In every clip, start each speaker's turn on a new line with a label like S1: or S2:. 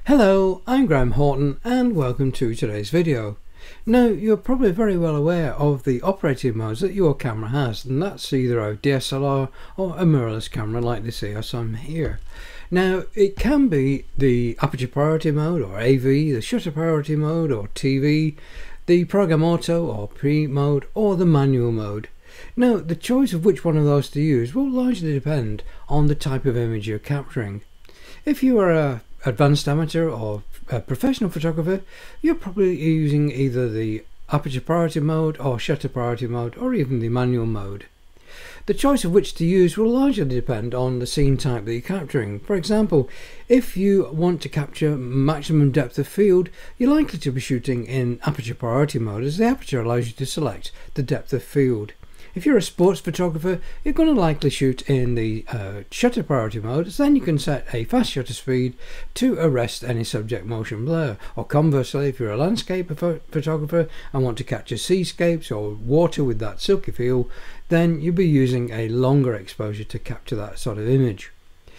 S1: Hello, I'm Graham Horton and welcome to today's video. Now, you're probably very well aware of the operating modes that your camera has, and that's either a DSLR or a mirrorless camera like this EOS M here. Now, it can be the aperture priority mode or AV, the shutter priority mode or TV, the program auto or P mode, or the manual mode. Now, the choice of which one of those to use will largely depend on the type of image you're capturing. If you are a advanced amateur or a professional photographer, you're probably using either the aperture priority mode or shutter priority mode or even the manual mode. The choice of which to use will largely depend on the scene type that you're capturing. For example, if you want to capture maximum depth of field, you're likely to be shooting in aperture priority mode, as the aperture allows you to select the depth of field. If you're a sports photographer, you're going to likely shoot in the shutter priority mode, as then you can set a fast shutter speed to arrest any subject motion blur. Or conversely, if you're a landscape photographer and want to capture seascapes or water with that silky feel, then you'll be using a longer exposure to capture that sort of image.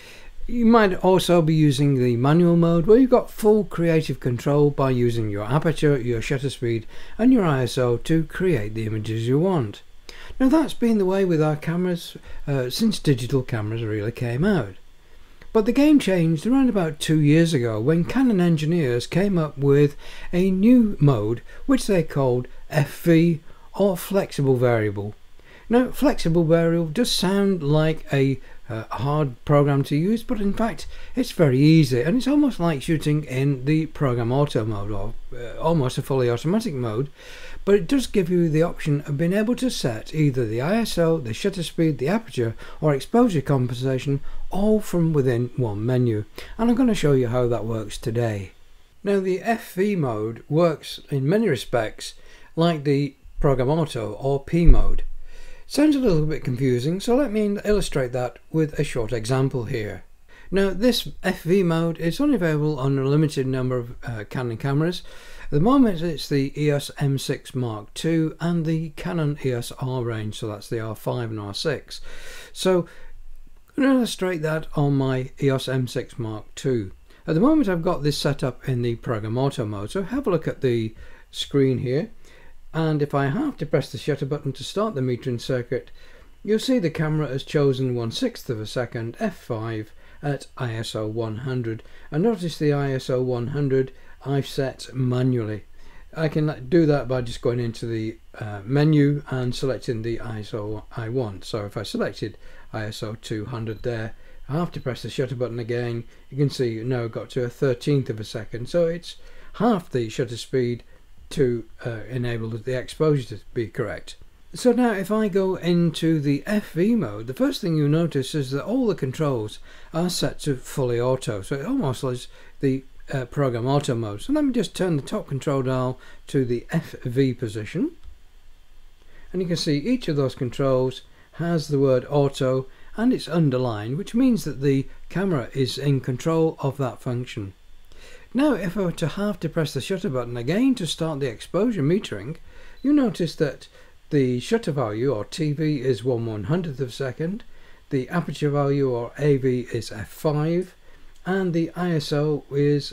S1: You might also be using the manual mode, where you've got full creative control by using your aperture, your shutter speed and your ISO to create the images you want. Now, that's been the way with our cameras since digital cameras really came out. But the game changed around about 2 years ago when Canon engineers came up with a new mode which they called FV, or flexible variable. Now, flexible variable does sound like a hard program to use, but in fact it's very easy, and it's almost like shooting in the program auto mode, or almost a fully automatic mode. But it does give you the option of being able to set either the ISO, the shutter speed, the aperture or exposure compensation all from within one menu, and I'm going to show you how that works today. Now, the FV mode works in many respects like the program auto or P mode. Sounds a little bit confusing, so let me illustrate that with a short example here. Now, this FV mode is only available on a limited number of Canon cameras. At the moment it's the EOS M6 Mark II and the Canon EOS R range, so that's the R5 and R6. So I'm going to illustrate that on my EOS M6 Mark II. At the moment I've got this set up in the program auto mode, so have a look at the screen here, and if I have to press the shutter button to start the metering circuit, you'll see the camera has chosen 1/6 of a second f5 at ISO 100, and notice the ISO 100 I've set manually. I can do that by just going into the menu and selecting the ISO I want. So if I selected ISO 200 there, I have to press the shutter button again. You can see now I've got to 1/13 of a second, so it's half the shutter speed to enable the exposure to be correct. So now if I go into the FV mode, the first thing you'll notice is that all the controls are set to fully auto, so it almost is the program auto mode. So let me just turn the top control dial to the FV position, and you can see each of those controls has the word auto and it's underlined, which means that the camera is in control of that function. Now, if I were to have to press the shutter button again to start the exposure metering, you notice that the shutter value or TV is 1/100th of a second, the aperture value or AV is f5, and the ISO is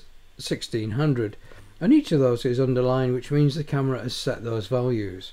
S1: 1600, and each of those is underlined, which means the camera has set those values.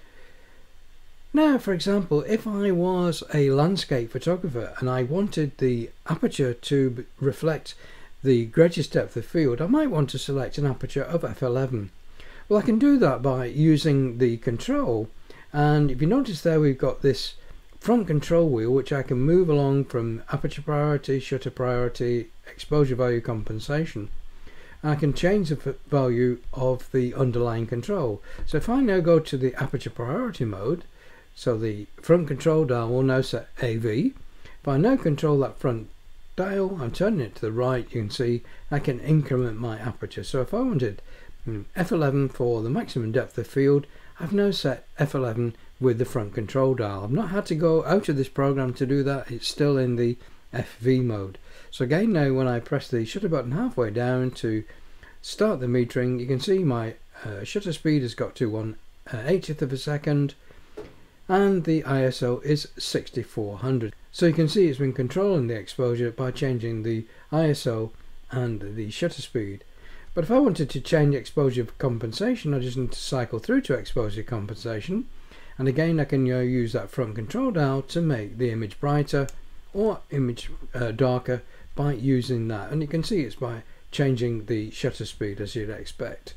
S1: Now, for example, if I was a landscape photographer and I wanted the aperture to reflect the greatest depth of field, I might want to select an aperture of f11. Well, I can do that by using the control, and if you notice there, we've got this front control wheel which I can move along from aperture priority, shutter priority, exposure value compensation. I can change the value of the underlying control. So if I now go to the aperture priority mode, so the front control dial will now set AV. If I now control that front dial, I'm turning it to the right, you can see I can increment my aperture. So if I wanted f11 for the maximum depth of field, I've now set f11 with the front control dial. I've not had to go out of this program to do that, it's still in the FV mode. So again, now when I press the shutter button halfway down to start the metering, you can see my shutter speed has got to 1/80th of a second, and the ISO is 6400. So you can see it's been controlling the exposure by changing the ISO and the shutter speed. But if I wanted to change exposure compensation, I just need to cycle through to exposure compensation, and again I can use that front control dial to make the image brighter or image darker by using that, and you can see it's by changing the shutter speed as you'd expect.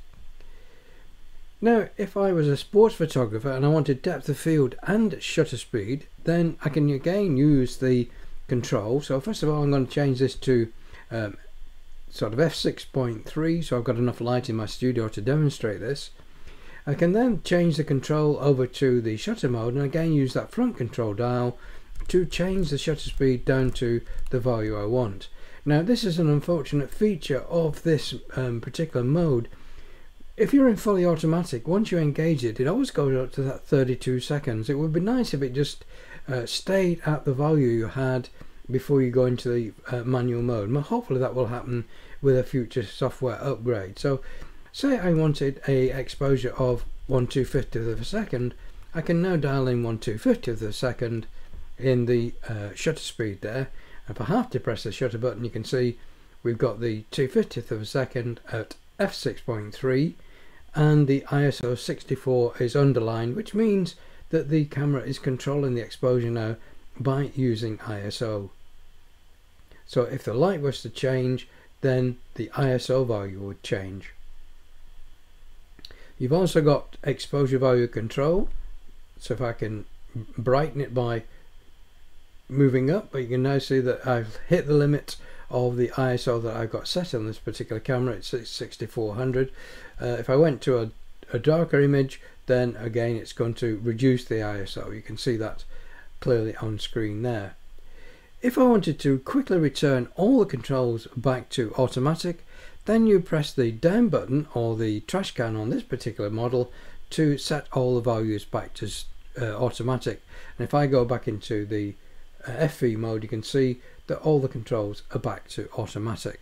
S1: Now if I was a sports photographer and I wanted depth of field and shutter speed, then I can again use the control. So first of all I'm going to change this to sort of f6.3, so I've got enough light in my studio to demonstrate this. I can then change the control over to the shutter mode and again use that front control dial to change the shutter speed down to the value I want. Now this is an unfortunate feature of this particular mode. If you're in fully automatic, once you engage it, it always goes up to that 32 seconds. It would be nice if it just stayed at the value you had before you go into the manual mode. Well, hopefully that will happen with a future software upgrade. So say I wanted a exposure of 1/250th of a second, I can now dial in 1/250th of a second in the shutter speed there. If I have to press the shutter button, you can see we've got the 2/50th of a second at f6.3, and the ISO 64 is underlined, which means that the camera is controlling the exposure now by using ISO. So if the light was to change, then the ISO value would change. You've also got exposure value control, so if I can brighten it by moving up, but you can now see that I've hit the limit of the ISO that I've got set on this particular camera. It's 6400. If I went to a darker image, then again it's going to reduce the ISO. You can see that clearly on screen there. If I wanted to quickly return all the controls back to automatic, then you press the down button or the trash can on this particular model to set all the values back to automatic. And if I go back into the FV mode, you can see that all the controls are back to automatic.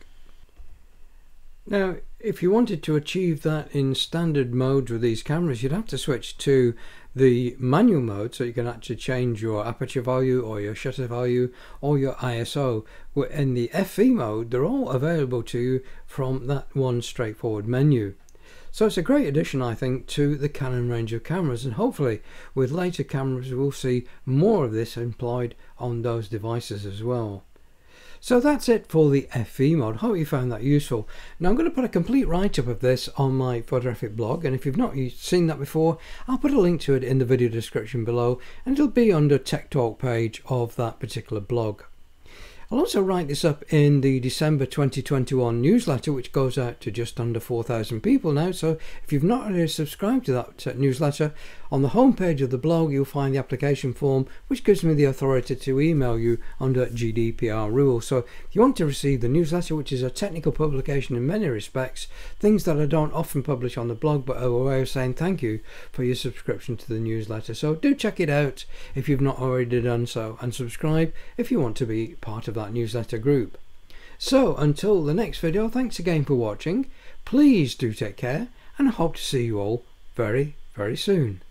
S1: Now if you wanted to achieve that in standard modes with these cameras, you'd have to switch to the manual mode, so you can actually change your aperture value or your shutter value or your ISO. In the FV mode, they're all available to you from that one straightforward menu. So it's a great addition, I think, to the Canon range of cameras, and hopefully with later cameras we'll see more of this employed on those devices as well. So that's it for the FV mode. Hope you found that useful. Now I'm going to put a complete write-up of this on my photographic blog, and if you've not seen that before, I'll put a link to it in the video description below, and it'll be under Tech Talk page of that particular blog. I'll also write this up in the December 2021 newsletter, which goes out to just under 4,000 people now. So if you've not already subscribed to that newsletter, on the home page of the blog you'll find the application form, which gives me the authority to email you under GDPR rules. So if you want to receive the newsletter, which is a technical publication in many respects, things that I don't often publish on the blog, but a way of saying thank you for your subscription to the newsletter. So do check it out if you've not already done so, and subscribe if you want to be part of that newsletter group. So until the next video, thanks again for watching. Please do take care, and I hope to see you all very, very soon.